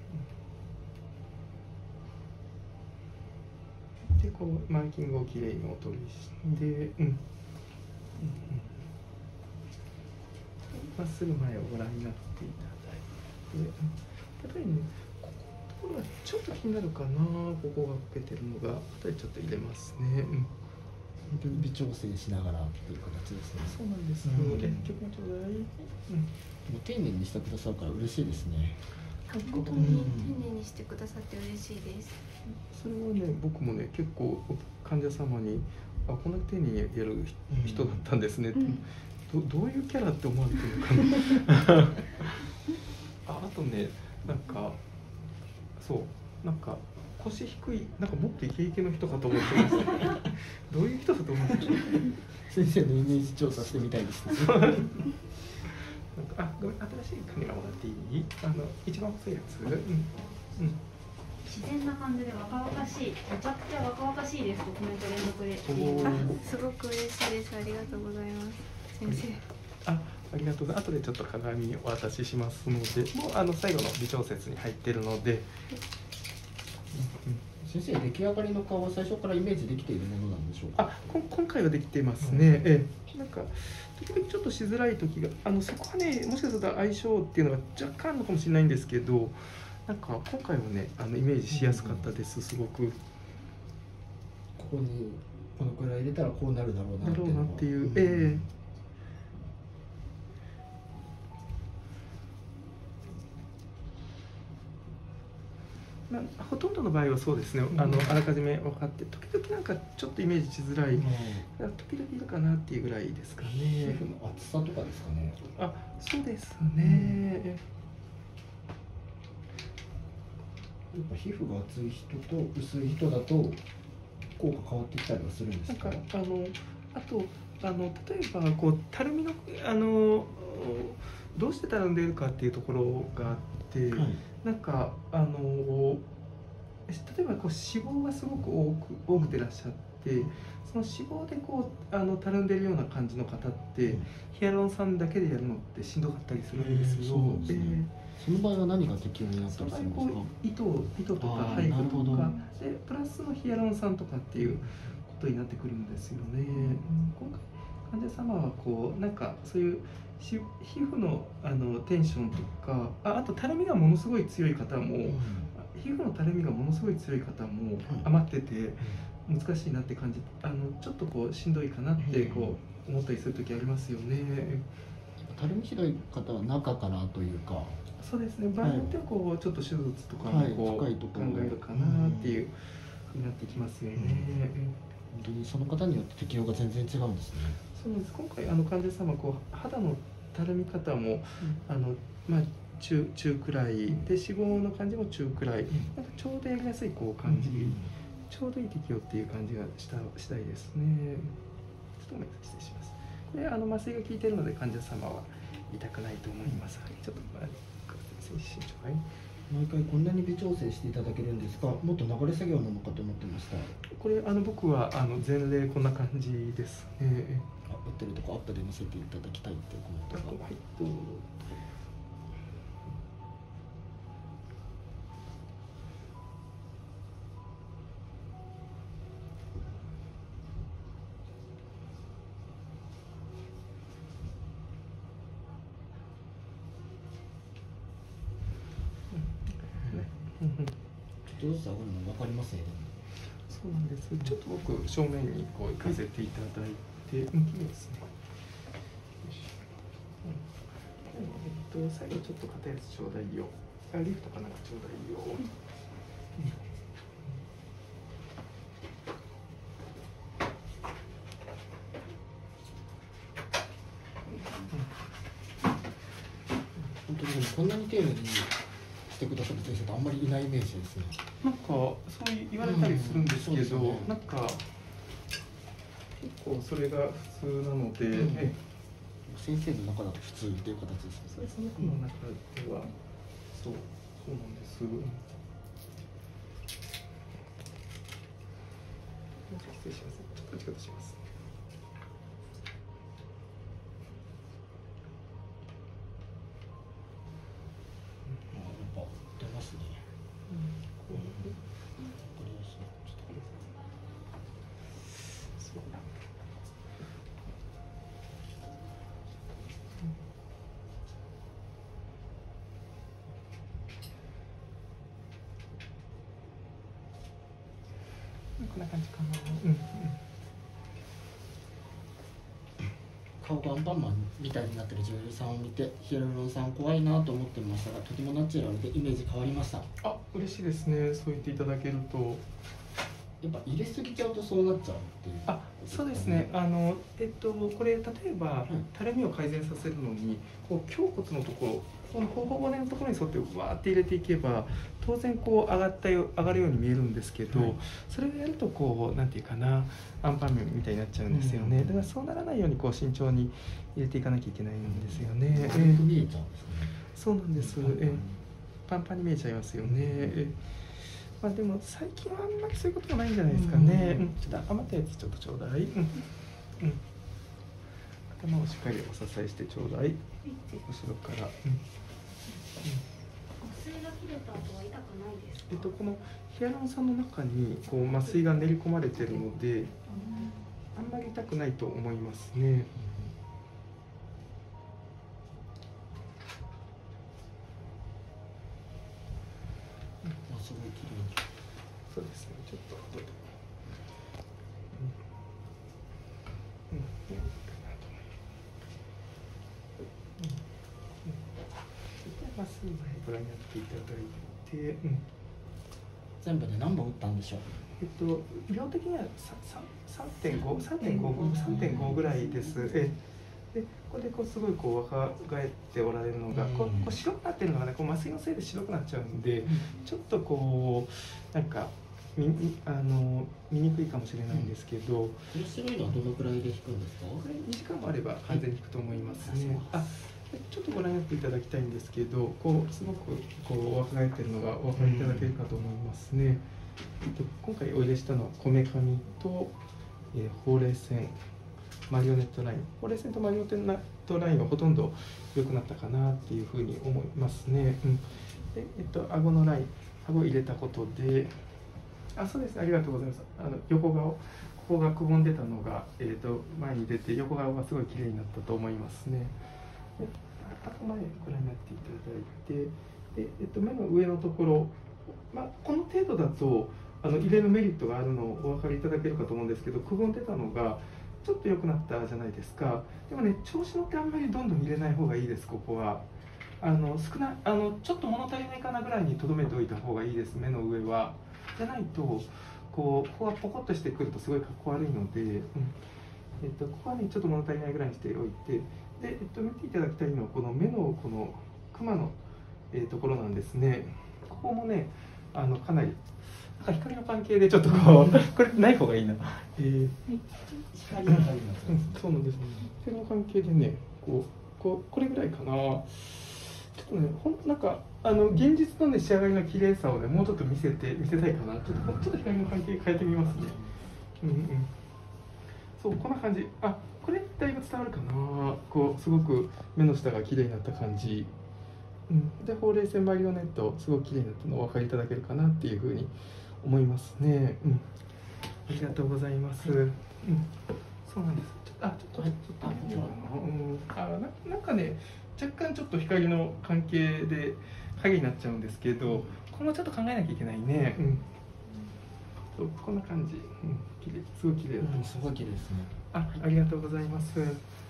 A: でこうマーキングをきれいにお取りして、うんうんうん、まっすぐ前をご覧になっていただいて、やっぱりね、ここのところがちょっと気になるかな、ここが欠けてるのが、あたりちょっと入れますね。うん、
B: 微調整しながらっていう形ですね。
A: そうなんです。うん、え、曲もちょうだい。うん、
B: でも丁寧にしてくださるから嬉しいですね。
C: 本当に丁寧にしてくださって嬉しいです。
A: それはね、僕もね、結構患者様にあ、こんな丁寧にやる人だったんですねって、うん、ど, どういうキャラって思われてるのかなあ, あとね、なんかそうなんか腰低い、なんかもっとイケイケの人かと思ってますねどういう人だと思うんですか
B: 先生のイメージ調査してみたいですね
A: あ、ごめん、新しいカメラもらっていい？あの一番細いやつ、うんうん、
D: 自然な感じで若々しい、めちゃくちゃ若々しいですとコメント連続で。
C: あ、すごく嬉しいです。ありがとうございます。先生。
A: あ、ありがとうございます。後でちょっと鏡をお渡ししますので、もうあの最後の微調節に入っているので。
B: 先生、出来上がりの顔は最初からイメージできているものなんでしょうか？
A: あ、こ今回はできてますね。うん、ええ、なんか時々ちょっとしづらい時が、あのそこはね、もしかすると相性っていうのが若干あるのかもしれないんですけど、なんか今回はね、あのイメージしやすかったです。すごく。
B: ここにこのくらい入れたらこうなるだろうな
A: っていう。なろうなっていう。ええ。まあ、ほとんどの場合はそうですね、あのあらかじめ分かって、時々なんかちょっとイメージしづらい、うん、時々いるかなっていうぐらいですかね。
B: 皮膚の厚さとかですかね。
A: あ、そうですね。うん、や
B: っぱ皮膚が厚い人と薄い人だと効果変わってきたりはするんですか？
A: なんかあのあとあの例えばこうたるみのあのどうしてたるんでいるかっていうところがあって。はい、なんかあの例えばこう脂肪がすごく多く多くてらっしゃって、その脂肪でこうあのたるんでるような感じの方って、うん、ヒアルロン酸だけでやるのってしんどかったりするんですよ。
B: そ, です、ねえー、その場合は何が適用になったりするんですか？
A: 糸糸とか配布とかでプラスのヒアルロン酸とかっていうことになってくるんですよね。うん、今回患者様はこうなんかそういう皮膚 の, あのテンションとか あ, あとたるみがものすごい強い方も、うん、皮膚のたるみがものすごい強い方も余ってて難しいなって感じ、あのちょっとこうしんどいかなってこう思ったりする時ありますよね。
B: たるみひどい方は中からというか、
A: そうですね、場合によってはこうちょっと手術とかもこう、はい、考えるかなっていうふうになってきますよね。うん、
B: 本当にその方によって適用が全然違うんですね。
A: そうです。今回あの患者様こう肌のたるみ方も、うん、あのまあ中中くらいで脂肪の感じも中くらい、うん、なんかちょうどやりやすいこう感じ、うん、ちょうどいい適用っていう感じがしたしたいですね。ちょっと失礼します。これあの麻酔が効いているので患者様は痛くないと思います。はい、ちょっとまあ慎重に。
B: 毎回こんなに微調整していただけるんですが、もっと流れ作業なのかと思ってました。
A: これあの僕はあの前例こんな感じですね。
B: あ、打ってるとこ後で見せていただきたいっていうコメントが。はい、どうぞ。 とずつ上がるの分かりますね。
A: そうなんです。ちょっと僕正面にこう行かせていただいて、うん、いいですね。うん、えっと最後ちょっと硬いやつちょうだいよ。あ、リフトかなんかちょうだいよ。うん
B: 本当にこんなに丁寧にしてくださる先生ってあんまりいないイメージですね。
A: なんかそう言われたりするんですけど、うんね、なんか結構それが普通なので、うんね、
B: 先生の中だと普通っていう形ですね。
A: その中の中では、そう、そうなんです。失礼します。ちょっと打ち方します。
B: 出ますね。うん、これですね。ちょっとこれ。そう。うん、こんな感じかな。うんうん。 顔がアンパンマンみたいになってる女優さんを見て、ヒアルロン酸怖いなと思ってましたが、とてもナチュラルでイメージ変わりました。
A: あ、嬉しいですね。そう言っていただけると。
B: やっぱ入れすぎちゃうとそうなっちゃうっていう。
A: あ、そうですね。あのえっとこれ例えば、うん、たるみを改善させるのに、こう胸骨のところ、この頬骨のところに沿ってわーって入れていけば、当然こう上がったよ上がるように見えるんですけど、はい、それをやるとこうなんていうかな、アンパン麺みたいになっちゃうんですよね。うん、だからそうならないようにこう慎重に入れていかなきゃいけないんですよね。うん、
B: えー、見えちゃうんですね。
A: そうなんです。えー、パンパンに見えちゃいますよね。えーまあでも最近はあんまりそういうこともないんじゃないですかね。うん、ちょっと余ったやつちょっとちょうだい。うん、うん、頭をしっかりお支えしてちょうだい。後ろから。うん、
D: 麻酔が切れた後は痛くないですか？
A: えっとこのヒアルロン酸の中にこう麻酔が練り込まれているので、あんまり痛くないと思いますね。
B: すごい綺麗に。
A: そうですね。ちょっと後で。うん。うん。いいかなと思います。うん。うん。まっすぐご覧になっていただいて、うん。
B: 全部で何本打ったんでしょう。
A: えっと量的には三点五、三点五、三点五ぐらいです。え。でこれでこうすごいこう若返っておられるのが、こうこう白くなってるのがね、こう麻酔のせいで白くなっちゃうんで、ちょっとこうなんか見あの見にくいかもしれないんですけど、こ
B: れ白いのはどのくらいで引くんですか？
A: これにじかんもあれば完全に引くと思いますね。はい、あ、ちょっとご覧になっていただきたいんですけど、こうすごくこう若返ってるのがお分かりいただけるかと思いますね。えっと今回お入れしたのはこめかみと、えー、ほうれい線。マリオネットライン、ほうれい線とマリオネットラインはほとんど良くなったかなっていうふうに思いますね。うん、で、えっと、顎のライン、顎を入れたことで、あ、そうですね、ありがとうございます。あの横顔、ここがくぼんでたのが、えっと、前に出て、横顔がすごい綺麗になったと思いますね。で、あと前ご覧になっていただいて、で、えっと、目の上のところ、まあ、この程度だと、あの入れるメリットがあるのをお分かりいただけるかと思うんですけど、くぼんでたのが、ちょっと良くなったじゃないですか。でもね、調子乗ってあんまりどんどん入れない方がいいです。ここはあの少なあのちょっと物足りないかなぐらいにとどめておいた方がいいです。目の上はじゃないとこうここがポコッとしてくるとすごいかっこ悪いので、うん、えっと、ここはねちょっと物足りないぐらいにしておいて、で、えっと、見ていただきたいのはこの目のこのクマの、えー、ところなんですね。ここもねあのかなり光の関係でちょっとこうこれない方がいいな。えー、
B: 光の関係、
A: うん、そうなんです。光の関係でね、こうこうこれぐらいかな。ちょっとね、ほんなんかあの現実のね仕上がりの綺麗さをねもうちょっと見せて見せたいかな。ちょっとちょっと光の関係変えてみますね。うんうん。そうこんな感じ。あ、これだいぶ伝わるかな。こうすごく目の下が綺麗になった感じ。うん、でほうれい線マリオネットすごく綺麗になったのをお分かりいただけるかなっていうふうに思いますね。うん、ありがとうございます。うん、そうなんです。ちょっとあ、ちょっと、ちょっと、うん、あ、な、なんかね、若干ちょっと光の関係で影になっちゃうんですけど、こ今後ちょっと考えなきゃいけないね。うん、そうこんな感じ、うん、綺麗、すごい綺麗だ、
B: うん、すごい綺麗ですね。
A: あ、ありがとうございます。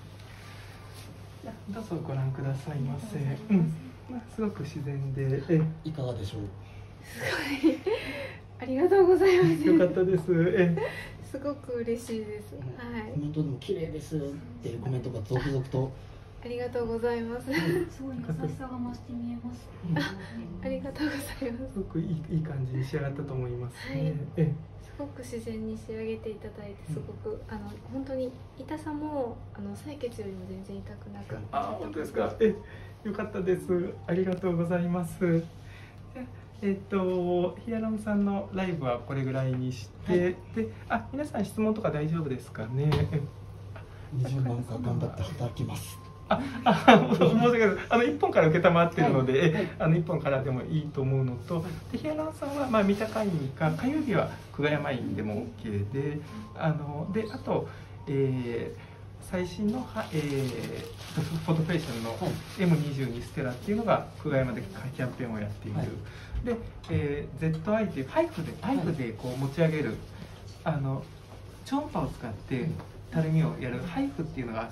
A: どうぞご覧くださいませ。うん、まあ、すごく自然で、え、
B: いかがでしょう。
E: すごい。ありがとうございます。
A: よかったです。え、
E: すごく嬉しいです。はい。
B: コメントでも綺麗ですっていうコメントが続々と。
E: ありがとうございます。す
D: ごい優しさが増して見えます。
E: ありがとうございます。
A: すごくいいいい感じに仕上がったと思いますね。
E: はい、
A: え、
E: すごく自然に仕上げていただいて、すごく、うん、あの本当に痛さもあの採血よりも全然痛くなく。
A: あ、本当ですか。え、よかったです。ありがとうございます。えっとヒアロンさんのライブはこれぐらいにして、はい、で、あ、皆さん質問とか大丈夫ですかね。
B: にじゅうまんか頑張って働きます。
A: あ、あ、申し訳ないです。あの一本から受けたまっているので、はいはい、あの一本からでもいいと思うのと、でヒアランさんはまあ三鷹院か火曜日は久我山院でも OK で、あのであと、えー、最新のは、えー、フォトフェイションの エムにじゅうに ステラっていうのが久我山でキャンペーンをやっている。はい、で、えー、ゼットアイ というパイプでパイプでこう持ち上げる、あの超音波を使ってたるみをやるハイフっていうのがあって、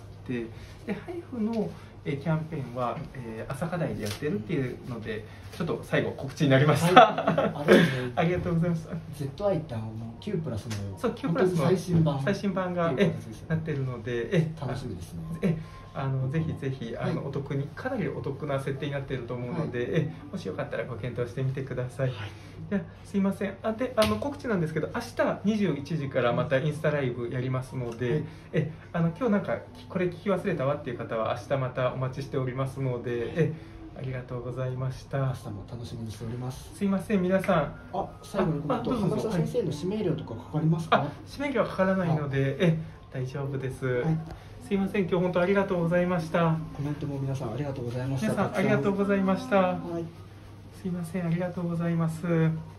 A: でハイフのキャンペーンは、えー、朝課題でやってるっていうので、ちょっと最後告知になりました。はい、ありがとうございます。
B: ゼットアイ ってあのきゅうプラスの
A: そうきゅうプラスの最新版最新版がえなってるので、え
B: 楽しみですね。
A: えあのぜひぜひあの、はい、お得にかなりお得な設定になっていると思うので、はい、えもしよかったらご検討してみてください。はい、じゃすいません。あであの告知なんですけど、明日にじゅういちじからまたインスタライブやりますので、はい、えあの今日なんかこれ聞き忘れたわっていう方は明日またお待ちしておりますので、えありがとうございました。
B: 明日も楽しみにしております。
A: すいません皆さん。
B: あ最後にコメント、浜下先生の指名料とかかかりますか？
A: あ指名料はかからないので、え大丈夫です。はい、すいません、今日本当ありがとうございました。
B: コメントも皆さんありがとうございました。
A: 皆さんありがとうございました。
B: はい、
A: すいません、ありがとうございます。